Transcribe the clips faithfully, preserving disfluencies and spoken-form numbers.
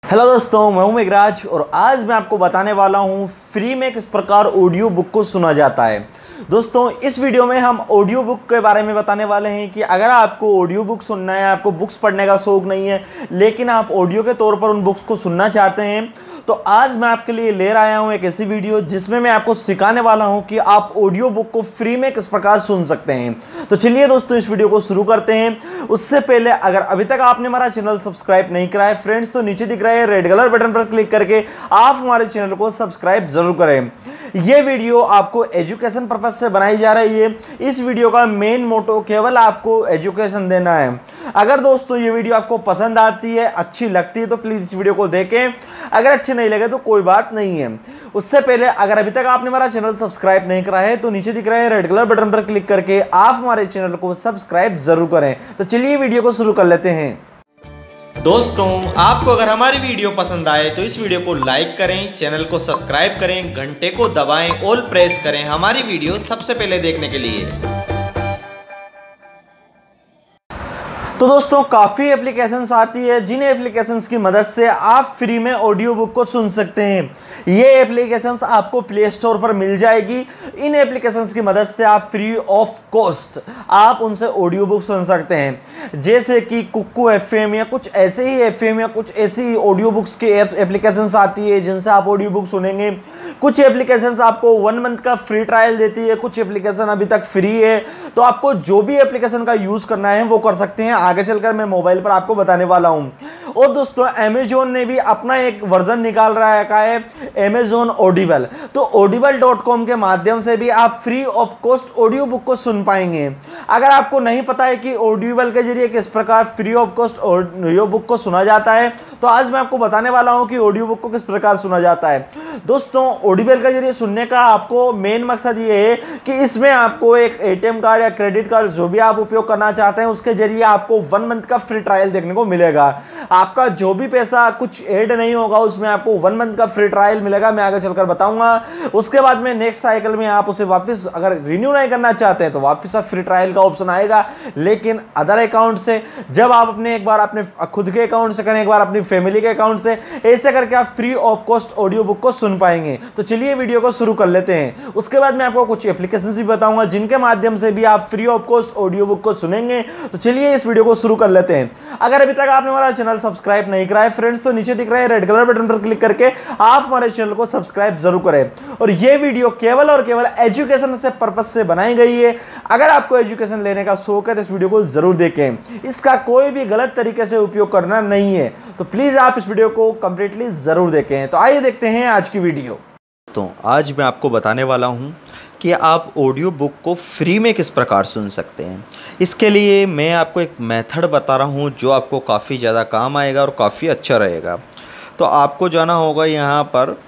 Hello दोस्तों, मैं हूं मेघराज और आज मैं आपको बताने वाला हूं फ्री में किस प्रकार ऑडियो बुक को सुना जाता है। दोस्तों, इस वीडियो में हम ऑडियो बुक के बारे में बताने वाले हैं कि अगर आपको ऑडियो बुक सुनना है, आपको बुक्स पढ़ने का शौक नहीं है लेकिन आप ऑडियो के तौर पर उन बुक्स को सुनना चाहते हैं, तो आज मैं आपके लिए ले आया हूं एक ऐसी वीडियो जिसमें मैं आपको सिखाने वाला हूं कि आप ऑडियो बुक को फ्री में किस प्रकार सुन सकते हैं। तो चलिए दोस्तों, इस वीडियो को शुरू करते हैं। उससे पहले अगर अभी तक आपने हमारा चैनल सब्सक्राइब नहीं करा है फ्रेंड्स, तो नीचे दिख रहा है रेड कलर बटन पर क्लिक करके आप हमारे चैनल को सब्सक्राइब जरूर करें। ये वीडियो आपको एजुकेशन पर्पज से बनाई जा रही है। इस वीडियो का मेन मोटो केवल आपको एजुकेशन देना है। अगर दोस्तों ये वीडियो आपको पसंद आती है, अच्छी लगती है, तो प्लीज इस वीडियो को देखें। अगर अच्छी नहीं लगे तो कोई बात नहीं है। उससे पहले अगर अभी तक आपने हमारा चैनल सब्सक्राइब नहीं करा है तो नीचे दिख रहा है रेड कलर बटन पर क्लिक करके आप हमारे चैनल को सब्सक्राइब जरूर करें। तो चलिए वीडियो को शुरू कर लेते हैं। दोस्तों, आपको अगर हमारी वीडियो पसंद आए तो इस वीडियो को लाइक करें, चैनल को सब्सक्राइब करें, घंटे को दबाएं, ऑल प्रेस करें हमारी वीडियो सबसे पहले देखने के लिए। तो दोस्तों, काफ़ी एप्लीकेशंस आती है जिन एप्लीकेशंस की मदद से आप फ्री में ऑडियो बुक को सुन सकते हैं। ये एप्लीकेशंस आपको प्ले स्टोर पर मिल जाएगी। इन एप्लीकेशंस की मदद से आप फ्री ऑफ कॉस्ट आप उनसे ऑडियो बुक सुन सकते हैं, जैसे कि कुक्कू एफएम या कुछ ऐसे ही एफएम या कुछ ऐसी ऑडियो बुक्स के एप्लीकेशंस आती है जिनसे आप ऑडियो बुक सुनेंगे। कुछ एप्लीकेशंस आपको वन मंथ का फ्री ट्रायल देती है, कुछ एप्लीकेशन अभी तक फ्री है। तो आपको जो भी एप्लीकेशन का यूज़ करना है वो कर सकते हैं। आगे चलकर मैं मोबाइल पर आपको बताने वाला हूं। और दोस्तों, अमेजोन ने भी अपना एक वर्जन निकाल रखा है, अमेजोन ऑडिबल। तो ऑडिबल डॉट कॉम के माध्यम से भी आप free of cost audio book को सुन पाएंगे। अगर आपको नहीं पता है कि ऑडिबल के जरिए किस प्रकार free of cost audio book को सुना जाता है, तो आज मैं आपको बताने वाला हूं कि ऑडियो बुक को किस प्रकार सुना जाता है। दोस्तों, ऑडिबल के जरिए सुनने का आपको मेन मकसद ये है कि इसमें आपको एक एटीएम कार्ड या क्रेडिट कार्ड जो भी आप उपयोग करना चाहते हैं उसके जरिए आपको वन मंथ का फ्री ट्रायल देखने को मिलेगा। आपका जो भी पैसा कुछ ऐड नहीं होगा, उसमें आपको वन मंथ का फ्री ट्रायल मिलेगा। मैं आगे चलकर बताऊंगा। उसके बाद में नेक्स्ट साइकिल में आप उसे वापस अगर रिन्यू नहीं करना चाहते हैं तो वापस फ्री ट्रायल का ऑप्शन आएगा। लेकिन अदर अकाउंट से जब आप अपने एक बार अपने खुद के अकाउंट से करें, एक बार अपनी फैमिली के अकाउंट से, ऐसे करके आप free of cost audio book को सुन पाएंगे। तो चलिए वीडियो को शुरू कर लेते हैं। उसके बाद मैं आपको कुछ एप्लीकेशन भी बताऊंगा जिनके माध्यम से भी आप free of cost audio book को सुनेंगे। तो चलिए इस वीडियो को शुरू कर लेते हैं। अगर अभी तक आपने हमारा चैनल सब्सक्राइब नहीं करा है फ्रेंड्स, तो नीचे दिख रहा है रेड कलर बटन पर क्लिक करके आप हमारे चैनल को सब्सक्राइब जरूर करें। और यह वीडियो केवल और केवल एजुकेशन से पर्पज से बनाई गई है। अगर आपको एजुकेशन लेने का शौक है तो इस वीडियो को जरूर देखें। इसका कोई भी गलत तरीके से उपयोग करना नहीं है। तो प्लीज आप इस वीडियो को कंप्लीटली जरूर देखें। तो आइए देखते हैं आज की वीडियो। तो आज मैं आपको बताने वाला हूं कि आप ऑडियो बुक को फ्री में किस प्रकार सुन सकते हैं। इसके लिए मैं आपको एक मेथड बता रहा हूं जो आपको काफ़ी ज़्यादा काम आएगा और काफ़ी अच्छा रहेगा। तो आपको जाना होगा यहाँ पर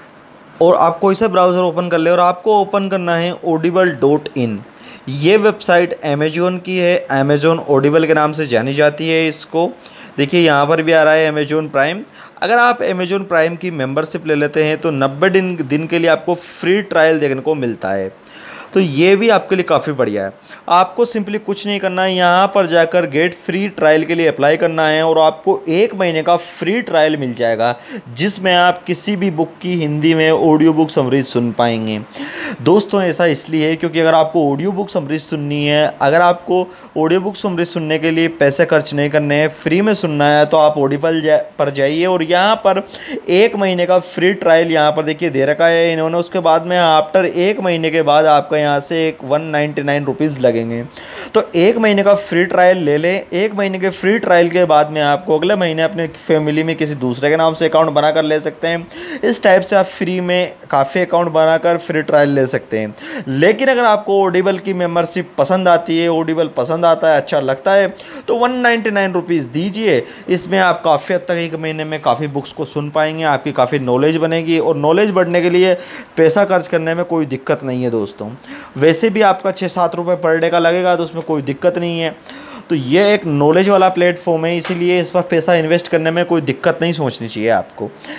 और आपको इसे ब्राउज़र ओपन कर ले और आपको ओपन करना है ऑडिबल डॉट इन। ये वेबसाइट अमेजोन की है, अमेजोन ऑडिबल के नाम से जानी जाती है। इसको देखिए यहाँ पर भी आ रहा है अमेजोन प्राइम। अगर आप अमेजोन प्राइम की मेंबरशिप ले लेते हैं तो नब्बे दिन दिन के लिए आपको फ्री ट्रायल देखने को मिलता है। तो ये भी आपके लिए काफ़ी बढ़िया है। आपको सिंपली कुछ नहीं करना है, यहाँ पर जाकर गेट फ्री ट्रायल के लिए अप्लाई करना है और आपको एक महीने का फ्री ट्रायल मिल जाएगा जिसमें आप किसी भी बुक की हिंदी में ऑडियो बुक समरी सुन पाएंगे। दोस्तों, ऐसा इसलिए है क्योंकि अगर आपको ऑडियो बुक समरी सुननी है, अगर आपको ऑडियो बुक समरी सुनने के लिए पैसे खर्च नहीं करने हैं, फ्री में सुनना है, तो आप ऑडिबल जा, पर जाइए और यहाँ पर एक महीने का फ्री ट्रायल यहाँ पर देखिए दे रखा है इन्होंने। उसके बाद में आफ्टर एक महीने के बाद आपका यहाँ से एक वन नाइन्टी नाइन रुपीज़ लगेंगे। तो एक महीने का फ्री ट्रायल ले लें। एक महीने के फ्री ट्रायल के बाद में आपको अगले महीने अपने फैमिली में किसी दूसरे के नाम से अकाउंट बनाकर ले सकते हैं। इस टाइप से आप फ्री में काफ़ी अकाउंट बनाकर फ्री ट्रायल ले सकते हैं। लेकिन अगर आपको ऑडिबल की मेंबरशिप पसंद आती है, ऑडिबल पसंद आता है, अच्छा लगता है, तो वन नाइन्टी नाइन रुपीज़ दीजिए। इसमें आप काफ़ी हद तक एक महीने में काफ़ी बुक्स को सुन पाएंगे, आपकी काफ़ी नॉलेज बनेगी और नॉलेज बढ़ने के लिए पैसा खर्च करने में कोई दिक्कत नहीं है। दोस्तों, वैसे भी आपका छः सात रुपये पर डे का लगेगा तो उसमें कोई दिक्कत नहीं है। तो ये एक नॉलेज वाला प्लेटफॉर्म है, इसीलिए इस पर पैसा इन्वेस्ट करने में कोई दिक्कत नहीं सोचनी चाहिए आपको।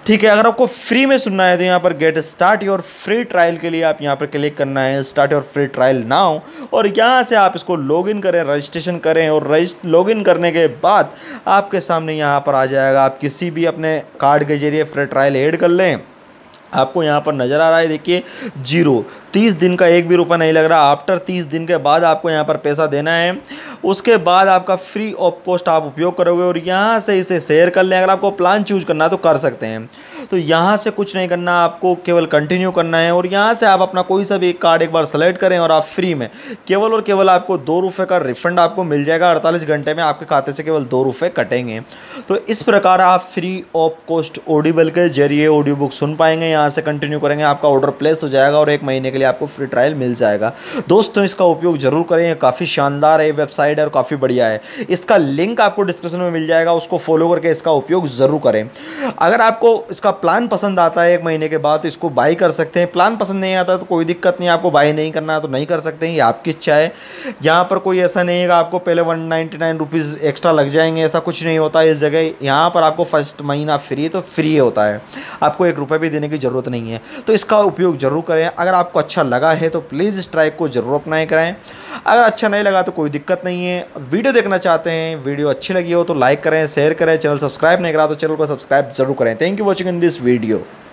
ठीक है। अगर आपको फ्री में सुनना है तो यहाँ पर get start your free trial के लिए आप यहाँ पर क्लिक करना है, start your free trial now, और यहाँ से आप इसको लॉगिन करें, रजिस्ट्रेशन करें, और रजिस्ट लॉगिन करने के बाद आपके सामने यहाँ पर आ जाएगा। आप किसी भी अपने कार्ड के जरिए फ्री ट्रायल ऐड कर लें। आपको यहाँ पर नज़र आ रहा है, देखिए जीरो, तीस दिन का एक भी रुपया नहीं लग रहा। आफ्टर तीस दिन के बाद आपको यहाँ पर पैसा देना है, उसके बाद आपका फ्री ऑफ कॉस्ट आप उपयोग करोगे और यहाँ से इसे शेयर कर लें। अगर आपको प्लान चूज करना है तो कर सकते हैं। तो यहाँ से कुछ नहीं करना, आपको केवल कंटिन्यू करना है और यहाँ से आप अपना कोई सा भी एक कार्ड एक बार सेलेक्ट करें और आप फ्री में केवल और केवल आपको दो रुपये का रिफंड आपको मिल जाएगा। अड़तालीस घंटे में आपके खाते से केवल दो रुपये कटेंगे। तो इस प्रकार आप फ्री ऑफ कॉस्ट ऑडिबल के जरिए ऑडियो बुक सुन पाएंगे। यहाँ से कंटिन्यू करेंगे, आपका ऑर्डर प्लेस हो जाएगा और एक महीने के लिए आपको फ्री ट्रायल मिल जाएगा। दोस्तों इसका उपयोग जरूर करें, काफ़ी शानदार है वेबसाइट है और काफ़ी बढ़िया है। इसका लिंक आपको डिस्क्रिप्शन में मिल जाएगा, उसको फॉलो करके इसका उपयोग जरूर करें। अगर आपको इसका प्लान पसंद आता है एक महीने के बाद तो इसको बाई कर सकते हैं। प्लान पसंद नहीं आता तो कोई दिक्कत नहीं, आपको बाई नहीं करना है तो नहीं कर सकते हैं, ये आपकी इच्छा है। यहाँ पर कोई ऐसा नहीं है कि आपको पहले one ninety nine rupees extra लग जाएंगे, ऐसा कुछ नहीं होता है इस जगह। यहाँ पर आपको फर्स्ट महीना फ्री तो फ्री होता है, आपको एक रुपये भी देने की ज़रूरत नहीं है। तो इसका उपयोग जरूर करें। अगर आपको अच्छा लगा है तो प्लीज़ इस ट्राइक को जरूर अपनाएं कराएं। अगर अच्छा नहीं लगा तो कोई दिक्कत नहीं है। वीडियो देखना चाहते हैं, वीडियो अच्छी लगी हो तो लाइक करें, शेयर करें, चैनल सब्सक्राइब नहीं करा तो चैनल को सब्सक्राइब जरूर करें। Thank you watching in this video.